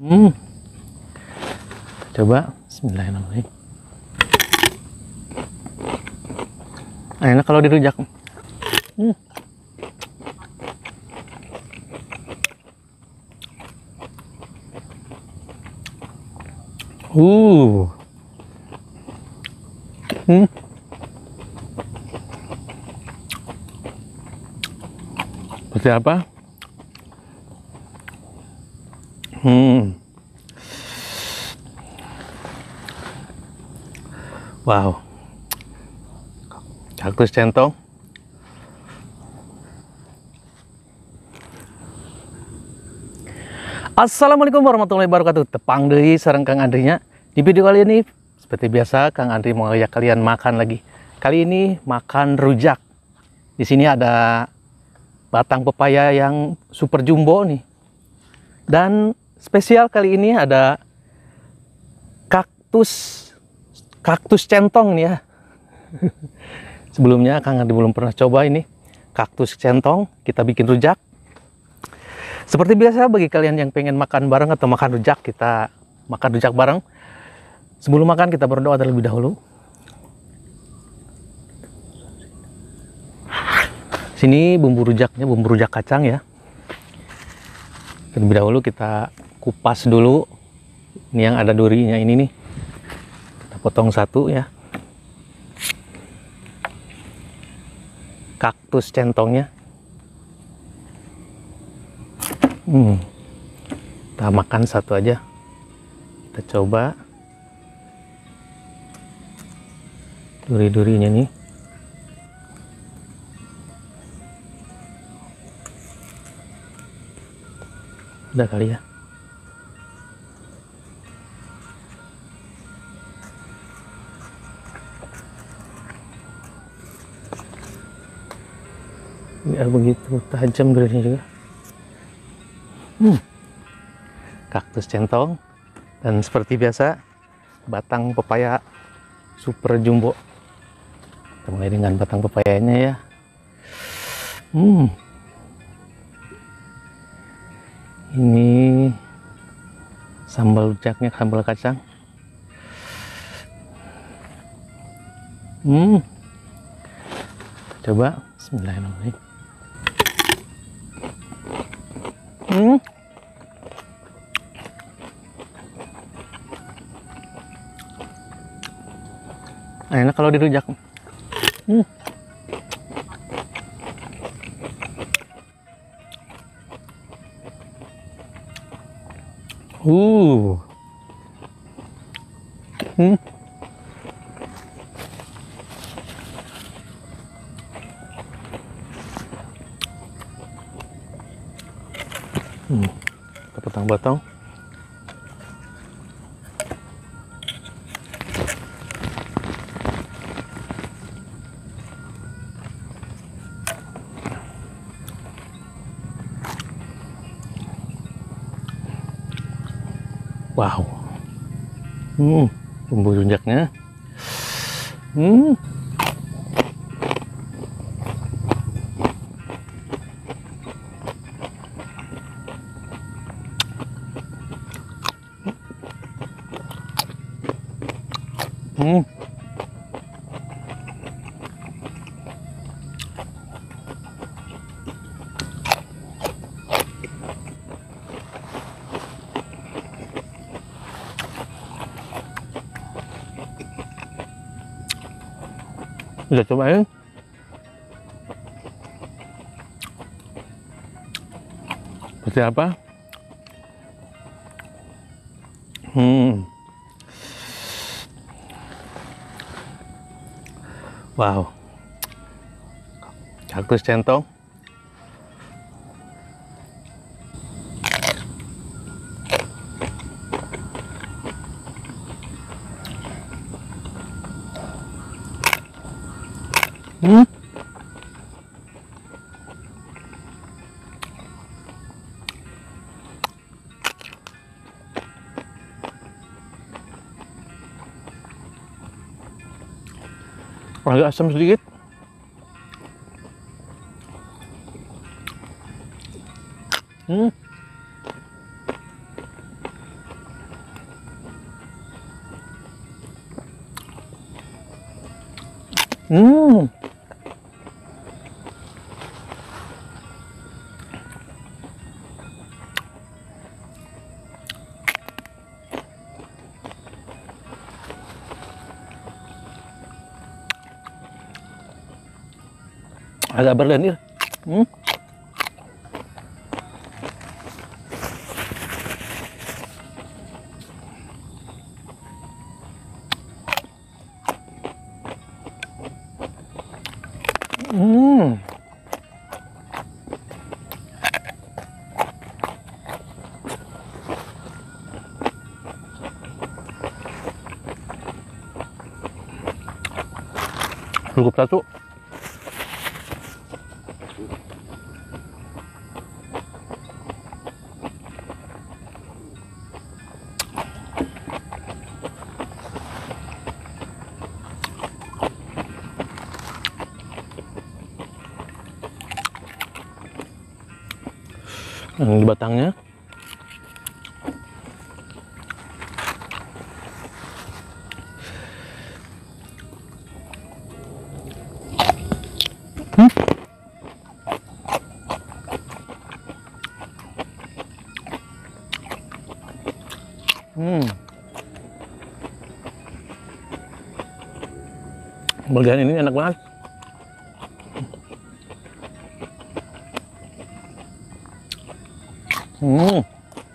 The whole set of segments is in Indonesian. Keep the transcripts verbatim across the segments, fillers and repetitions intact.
Hmm. Coba bismillahirrahmanirrahim. Enak kalau dirujak. Hmm. Uh. Hmm. Seperti apa? Hmm. Wow. Kaktus centong. Assalamualaikum warahmatullahi wabarakatuh. Tepang deui sareng Kang Andrinya. Di video kali ini seperti biasa Kang Andri mau ngajak kalian makan lagi. Kali ini makan rujak. Di sini ada batang pepaya yang super jumbo nih. Dan spesial kali ini ada kaktus kaktus centong nih ya. Sebelumnya Kang Andri belum pernah coba ini kaktus centong, kita bikin rujak. Seperti biasa bagi kalian yang pengen makan bareng atau makan rujak, kita makan rujak bareng. Sebelum makan kita berdoa terlebih dahulu. Sini bumbu rujaknya, bumbu rujak kacang ya. Terlebih dahulu kita kupas dulu. Ini yang ada durinya ini nih. Kita potong satu ya. Kaktus centongnya. Hmm. Kita makan satu aja. Kita coba duri-durinya nih. Udah kali ya. Biar begitu tajam durinya juga. Hmm. Kaktus centong. Dan seperti biasa batang pepaya super jumbo. Kita mulai dengan batang pepayanya ya. Hmm. Ini sambal rujaknya, sambal kacang. Hmm. Coba bismillahirrahmanirrahim. Hmm. Enak kalau dirujak. Hmm. Uh. Hmm. Hmm. Kita potong-potong. Wow. Hmm, bumbu rujaknya. Hmm. Hmm. Udah cobain. Seperti apa? Hmm. Wow. Kaktus centong. Hmm. Agak asam sedikit. Hmm. Hmm. Agak berlendir. Hmm. Hmm. Cukup satu. Yang di batangnya. Hmm. Hmm. Bagian ini enak banget. Hmm.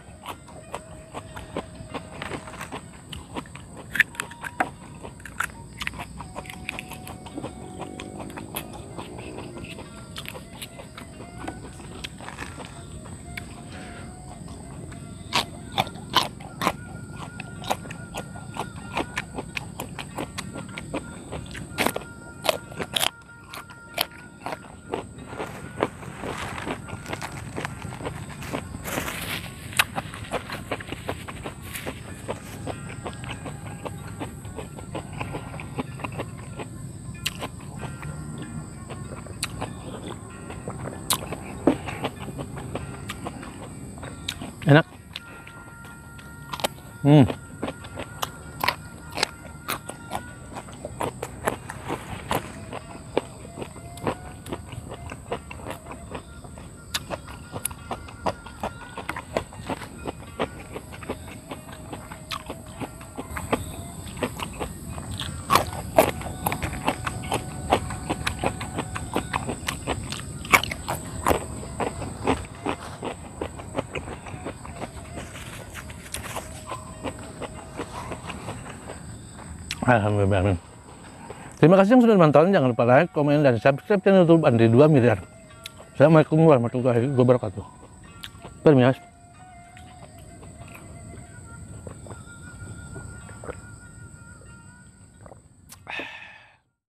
Enak. Hmm. Alhamdulillah. Terima kasih yang sudah menonton. Jangan lupa like, komen, dan subscribe channel YouTube Andri dua Miliar. Assalamualaikum warahmatullahi wabarakatuh. Permias.